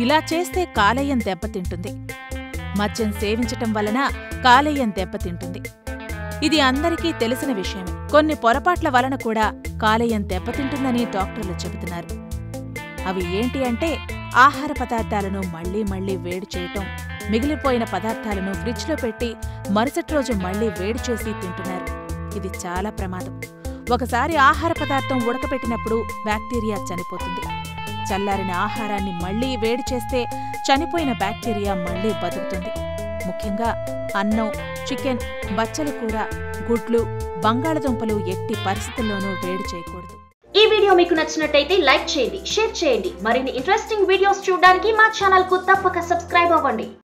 ఇలా చేస్తే కాలేయం దెబ్బతింటుంది. మద్యం సేవించటం వలన కాలేయం దెబ్బతింటుంది. ఇది అందరికీ తెలిసిన విషయమే. కొన్ని పొరపాట్ల వలన కూడా కాలేయం దెబ్బతింటుందని డాక్టర్లు చెబుతున్నారు. అవి ఏంటి అంటే ఆహార పదార్థాలను మళ్లీ మళ్లీ వేడి చేయటం, మిగిలిపోయిన పదార్థాలను ఫ్రిడ్జ్లో పెట్టి మరుసటి రోజు మళ్లీ వేడి చేసి తింటున్నారు. ఇది చాలా ప్రమాదం. ఒకసారి ఆహార పదార్థం ఉడకబెట్టినప్పుడు బ్యాక్టీరియా చనిపోతుంది. చల్లారిన ఆహారాన్ని మళ్లీ వేడి చేస్తే చనిపోయిన బ్యాక్టీరియా మళ్లీ బతుకుతుంది. ముఖ్యంగా అన్నం, చికెన్, బచ్చల కూర, గుడ్లు, బంగాళదుంపలు ఎట్టి పరిస్థితుల్లోనూ వేడి చేయకూడదు. ఈ వీడియో మీకు నచ్చినట్టయితే లైక్ చేయండి, షేర్ చేయండి. మరిన్ని ఇంట్రెస్టింగ్ వీడియోస్ చూడడానికి మా ఛానల్ కు తప్పక సబ్స్క్రైబ్ అవ్వండి.